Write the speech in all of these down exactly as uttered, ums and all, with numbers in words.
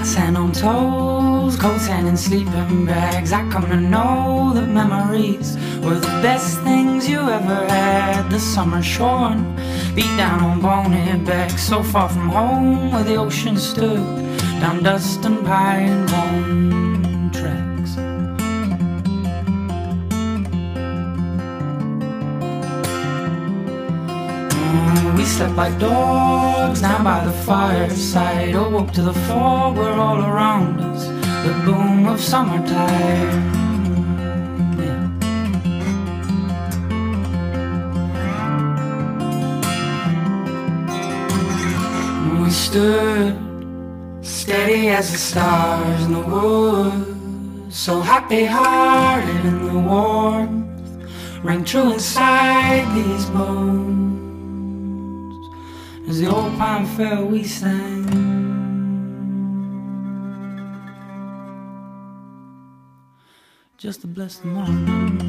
sand on toes, cold sand in sleeping bags. I come to know that memories were the best things you ever had. The summer shorn, beat down on bonehead backs, so far from home where the ocean stood, down dust and pine bone tracks. Oh, we slept like dogs down by the fireside, awoke to the fog were all around us, the boom of summertime. Yeah. We stood steady as the stars in the woods, so happy-hearted in the warmth rang true inside these bones. As the old pine fell, we sang. Just to bless the morning.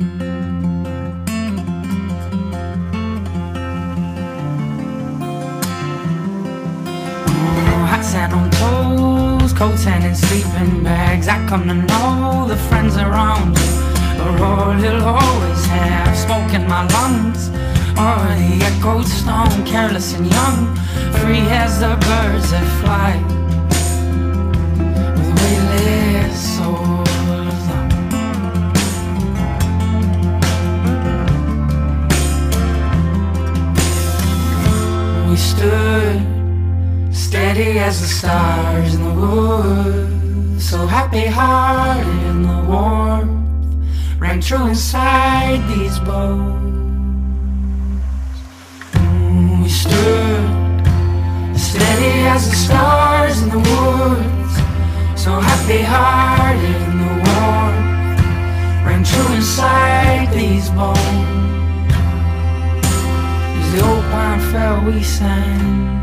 Hot sand on toes, cold sand in sleeping bags. I come to know the friends around you are all you'll always have. Smoke in my lungs, or the echoed stone. Careless and young, free as the birds that fly, with weightless souls on. We stood steady as the stars in the woods, so happy-hearted in the warmth rang true inside these bones. We stood steady as the stars in the woods, so happy-hearted in the warmth rang true inside these bones. As the old pine fell, we sang.